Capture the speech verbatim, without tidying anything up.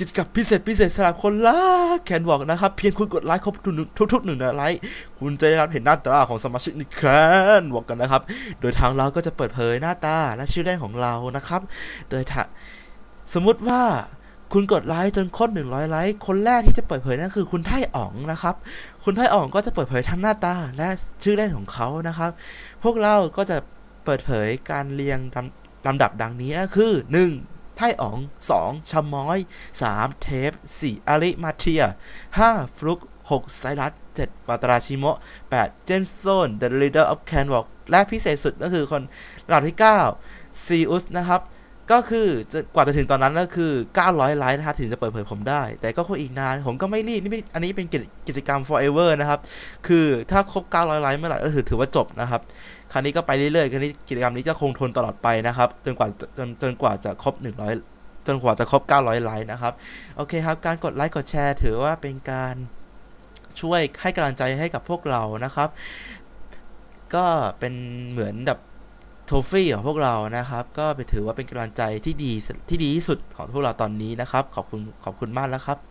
จกรรมพิเศษพิเศษสำหรับคนรักแคนวอล์กนะครับเพียงคุณกดไลค์ครบทุกๆหนึ่งไลค์คุณจะได้รับเห็นหน้าตาของสมาชิกในแคนวอล์กกันนะครับโดยทางเราก็จะเปิดเผยหน้าตาและชื่อเล่นของเรานะครับโดยถ้าสมมุติว่าคุณกดไลค์จนครบหนึ่งร้อยไลค์คนแรกที่จะเปิดเผยนั่นคือคุณไท่อ๋องนะครับคุณไท่อ๋องก็จะเปิดเผยทั้งหน้าตาและชื่อเล่นของเขานะครับพวกเราก็จะเปิดเผยการเรียงลำดับดังนี้ก็คือหนึ่งไท่อ๋องสองชะม้อยสามเทปสี่อาริมาเทียห้าฟลุกหกไซรัสเจ็ดวาตราชิโมะแปดเจมส์โซน The Leader of Canwalk และพิเศษสุดก็คือคนระดับที่เก้าซีอุสนะครับก็คือกว่าจะถึงตอนนั้นก็คือเก้าร้อยไลค์นะครับถึงจะเปิดเผยผมได้แต่ก็คงอีกนานผมก็ไม่รีบนี่อันนี้เป็นกิจกรรม forever นะครับคือถ้าครบเก้าร้อยไลค์เมื่อไหร่ก็ถือถือว่าจบนะครับคราวนี้ก็ไปเรื่อยๆคราวนี้กิจกรรมนี้จะคงทนตลอดไปนะครับจนกว่าจนจนกว่าจะครบหนึ่งร้อยจนกว่าจะครบเก้าร้อยไลค์นะครับโอเคครับการกดไลค์กดแชร์ถือว่าเป็นการช่วยให้กำลังใจให้กับพวกเรานะครับก็เป็นเหมือนแบบโทฟี่ของพวกเรานะครับก็ไปถือว่าเป็นกำลังใจที่ดีที่ดีที่สุดของพวกเราตอนนี้นะครับขอบคุณขอบคุณมากแล้วครับ